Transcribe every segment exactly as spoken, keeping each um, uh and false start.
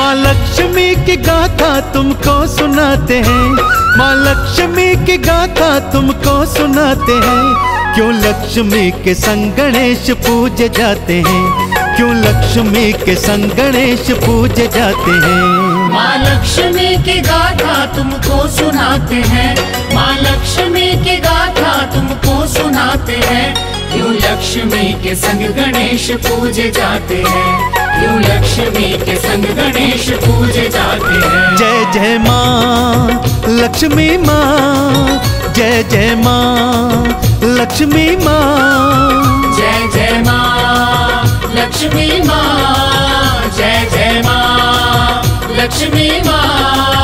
माँ लक्ष्मी की गाथा तुमको सुनाते हैं, माँ लक्ष्मी की गाथा तुमको सुनाते हैं। क्यों लक्ष्मी के संग गणेश पूजे जाते हैं, क्यों लक्ष्मी के संग गणेश पूजे जाते हैं। माँ लक्ष्मी की गाथा तुमको सुनाते हैं, माँ लक्ष्मी की गाथा तुमको सुनाते हैं। क्यों लक्ष्मी के संग गणेश पूजे जाते हैं, क्यों लक्ष्मी के संग गणेश पूजे जाते हैं। जय जय माँ लक्ष्मी माँ, जय जय माँ लक्ष्मी माँ, जय जय माँ लक्ष्मी माँ, जय जय माँ लक्ष्मी माँ।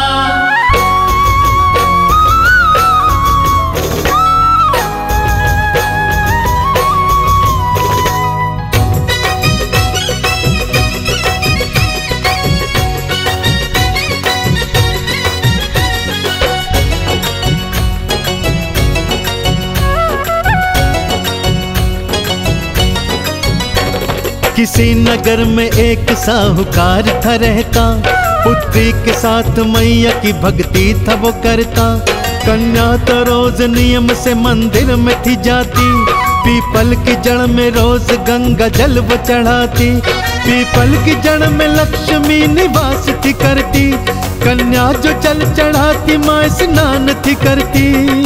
किसी नगर में एक साहूकार था रहता, पुत्री के साथ मैया की भक्ति था वो करता। कन्या तो रोज नियम से मंदिर में थी जाती, पीपल की जड़ में रोज गंगा जल वो चढ़ाती। पीपल की जड़ में लक्ष्मी निवास थी करती, कन्या जो जल चढ़ाती माँ स्नान थी करती।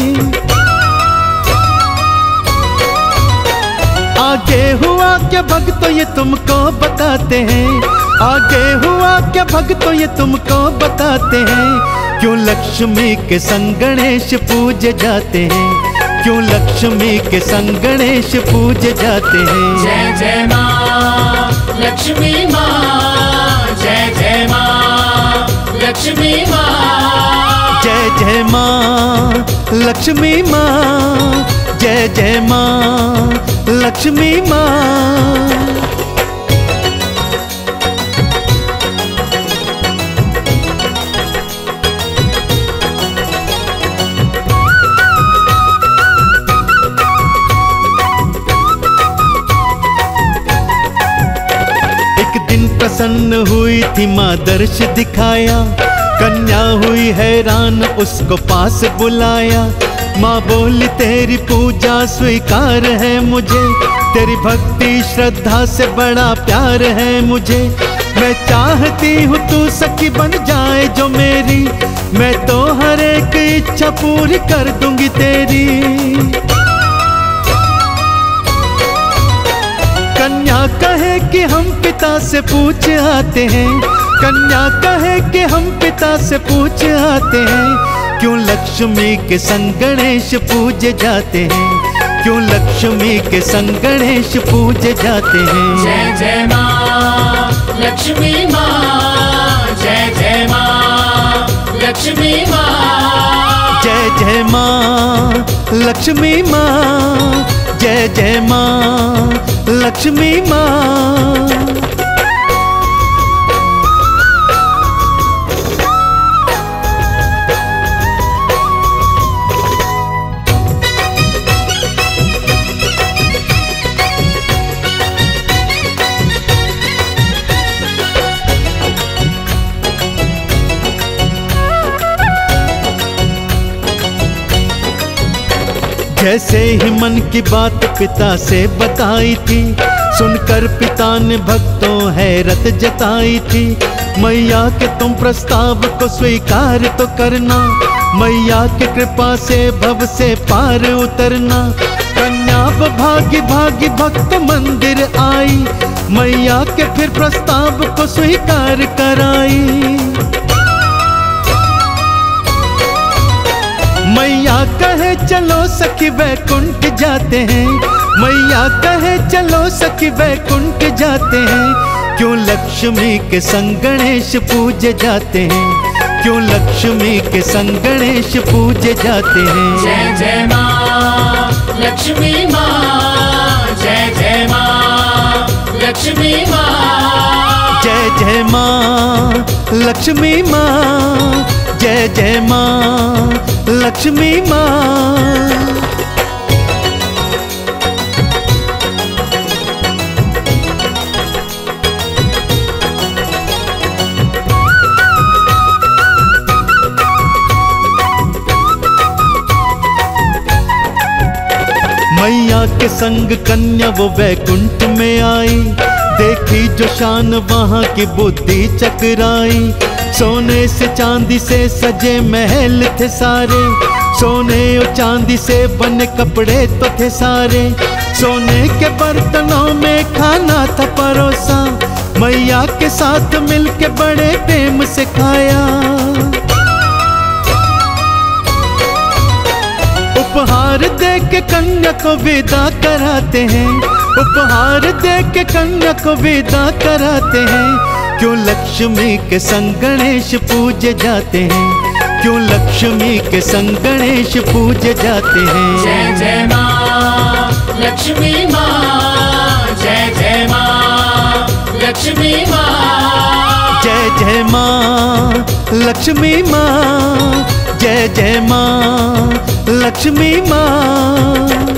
आगे हुआ क्या भक्तों ये तुमको बताते हैं, आगे हुआ क्या भक्तों ये तुमको बताते हैं। क्यों लक्ष्मी के संग गणेश पूजे जाते हैं, क्यों लक्ष्मी के संग गणेश पूजे जाते हैं। जय जय माँ लक्ष्मी माँ, जय जय माँ लक्ष्मी माँ, जय जय माँ लक्ष्मी माँ, जय जय माँ लक्ष्मी माँ। एक दिन प्रसन्न हुई थी माँ दर्श दिखाया, कन्या हुई हैरान उसको पास बुलाया। माँ बोली तेरी पूजा स्वीकार है मुझे, तेरी भक्ति श्रद्धा से बड़ा प्यार है मुझे। मैं चाहती हूँ तू सखी बन जाए जो मेरी, मैं तो हर एक इच्छा पूरी कर दूंगी तेरी। कन्या कहे कि हम पिता से पूछ आते हैं, कन्या कहे कि हम पिता से पूछ आते हैं। क्यों लक्ष्मी के संग गणेश पूजे जाते हैं, क्यों लक्ष्मी के संग गणेश पूजे जाते हैं। जय जय माँ लक्ष्मी माँ, जय जय माँ लक्ष्मी माँ, जय जय माँ लक्ष्मी माँ, जय जय माँ लक्ष्मी माँ। जैसे ही मन की बात पिता से बताई थी, सुनकर पिता ने भक्तों हैरत जताई थी। मैया के तुम प्रस्ताव को स्वीकार तो करना, मैया की कृपा से भव से पार उतरना। कन्या भागी भागी भक्त मंदिर आई, मैया के फिर प्रस्ताव को स्वीकार कराई। मैया कहे चलो सखी वैकुंठ जाते हैं, मैया कहे चलो सखी वैकुंठ जाते हैं। क्यों लक्ष्मी के संग गणेश पूजे जाते हैं, क्यों लक्ष्मी के संग गणेश पूजे जाते हैं। जय जय माँ लक्ष्मी माँ, जय जय माँ लक्ष्मी माँ, जय जय माँ लक्ष्मी माँ, जय जय माँ लक्ष्मी माँ। के संग कन्या वो वैकुंठ में आई। देखी जो शान वहाँ की बुद्धि चकराई। सोने से चांदी से सजे महल थे सारे, सोने और चांदी से बने कपड़े तो थे सारे। सोने के बर्तनों में खाना था परोसा, मैया के साथ मिलके बड़े प्रेम से खाया। उपहार दे के कन्या को विदा कराते हैं, उपहार दे के कन्या को विदा कराते हैं। क्यों लक्ष्मी के संग गणेश पूजे जाते हैं, क्यों लक्ष्मी के संग गणेश पूजे जाते हैं। जय जय माँ लक्ष्मी माँ, जय जय माँ लक्ष्मी माँ, जय जय माँ लक्ष्मी माँ, जय जय माँ लक्ष्मी माँ।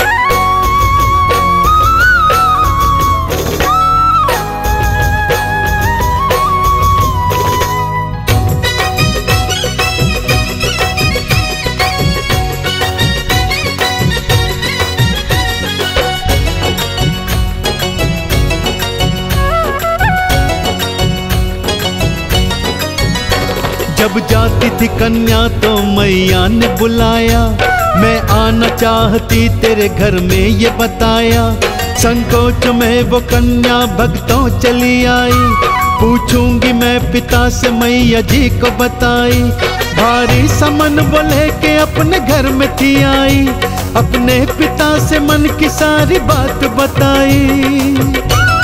जब जाती थी कन्या तो मैया ने बुलाया, मैं आना चाहती तेरे घर में ये बताया। संकोच में वो कन्या भक्तों चली आई, पूछूंगी मैं पिता से मैया जी को बताई। भारी समन बोले के अपने घर में थी आई, अपने पिता से मन की सारी बात बताई।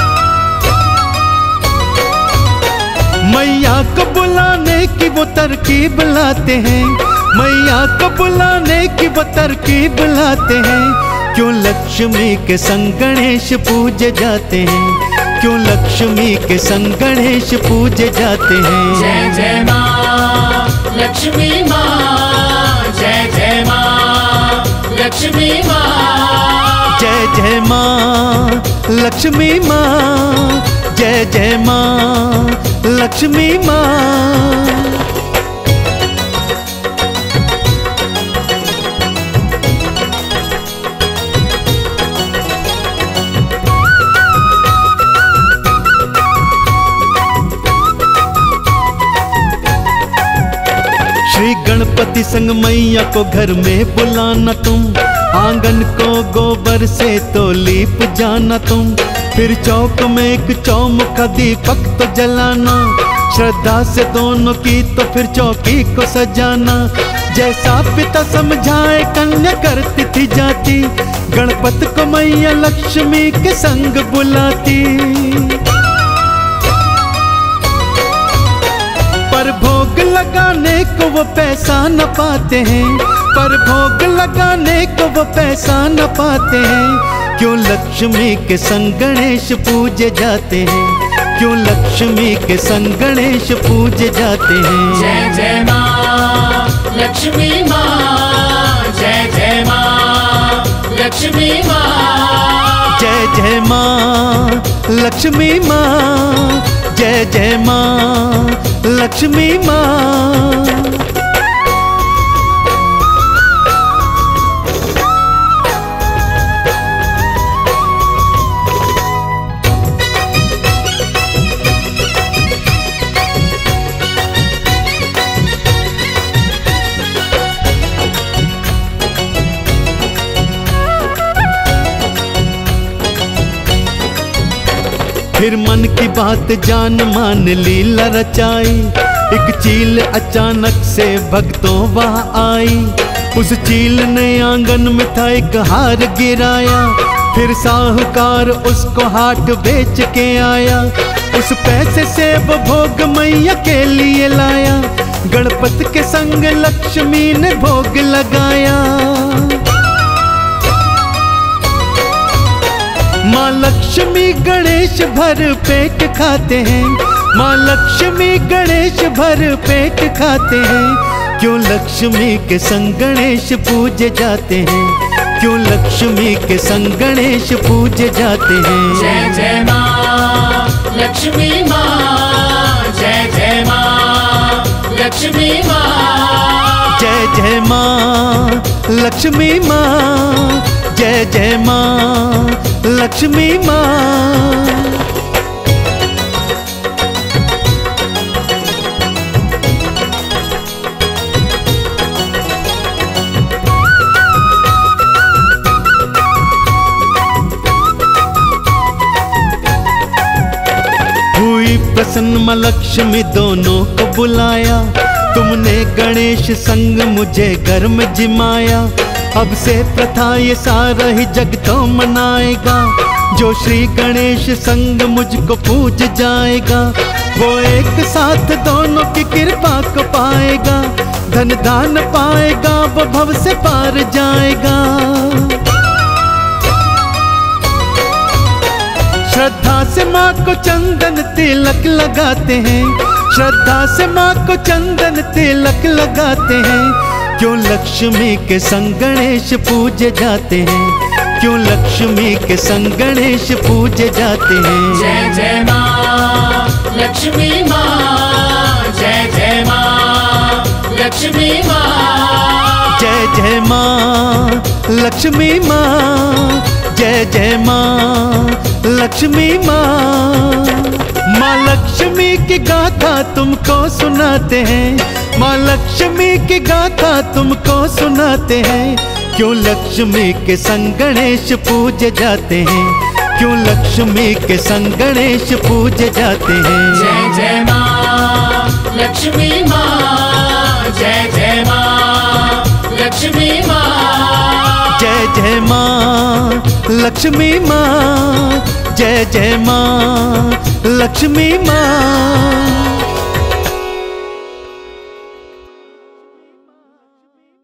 मैया को बुलाने की वो तरकीब लाते हैं, मैया को बुलाने की वो तरकीब लाते हैं। क्यों लक्ष्मी के संग गणेश पूजे जाते हैं, क्यों लक्ष्मी के संग गणेश पूजे जाते हैं। जय जय माँ लक्ष्मी माँ, जय जय माँ लक्ष्मी माँ, जय जय माँ लक्ष्मी माँ, जय जय माँ लक्ष्मी माँ। श्री गणपति संग मैया को घर में बुलाना तुम, आंगन को गोबर से तो लीप जाना तुम। फिर चौक में एक चौमुखा दीपक तो जलाना, श्रद्धा से दोनों की तो फिर चौकी को सजाना। जैसा पिता समझाए कन्या करती थी जाती, गणपति को मैया लक्ष्मी के संग बुलाती। पर भोग लगाने को वो पैसा न पाते हैं, पर भोग लगाने को वो पैसा न पाते हैं। क्यों लक्ष्मी के संग गणेश पूजे जाते हैं, क्यों लक्ष्मी के संग गणेश पूजे जाते हैं। जय जय माँ लक्ष्मी माँ, जय जय माँ लक्ष्मी माँ, जय जय माँ लक्ष्मी माँ, जय जय माँ लक्ष्मी माँ। फिर मन की बात जान मान लीला रचाई, एक चील अचानक से भक्तों वहाँ आई। उस चील ने आंगन में था एक हार गिराया, फिर साहूकार उसको हाट बेच के आया। उस पैसे से वो भोग मैया के लिए लाया, गणपति के संग लक्ष्मी ने भोग लगाया। माँ लक्ष्मी गणेश भर पेट खाते हैं, माँ लक्ष्मी गणेश भर पेट खाते हैं। क्यों लक्ष्मी के संग गणेश पूजे जाते हैं, क्यों लक्ष्मी के संग गणेश पूजे जाते हैं। जय जय माँ लक्ष्मी माँ, जय जय माँ लक्ष्मी माँ, जय जय माँ लक्ष्मी माँ, जय जय माँ लक्ष्मी माँ। हुई प्रसन्न माँ लक्ष्मी दोनों को बुलाया, तुमने गणेश संग मुझे घर में जिमाया। अब से प्रथा ये सारा ही जग तो मनाएगा, जो श्री गणेश संग मुझको पूज जाएगा, वो एक साथ दोनों की कृपा को पाएगा। धन दान पाएगा, वो भव से पार जाएगा। श्रद्धा से माँ को चंदन तिलक लगाते हैं, श्रद्धा से माँ को चंदन तिलक लगाते हैं। क्यों लक्ष्मी के संग गणेश पूजे जाते हैं, क्यों लक्ष्मी के संग गणेश पूजे जाते हैं। जय जय माँ लक्ष्मी माँ, जय जय माँ लक्ष्मी माँ, जय जय माँ लक्ष्मी माँ, जय जय माँ लक्ष्मी माँ। माँ लक्ष्मी की गाथा तुमको सुनाते हैं, माँ लक्ष्मी की गाथा तुमको सुनाते हैं। क्यों लक्ष्मी के संग गणेश पूजे जाते हैं, क्यों लक्ष्मी के संग गणेश पूजे जाते हैं। जय जय माँ लक्ष्मी माँ, जय जय माँ लक्ष्मी माँ, जय जय माँ लक्ष्मी माँ, जय जय माँ लक्ष्मी माँ।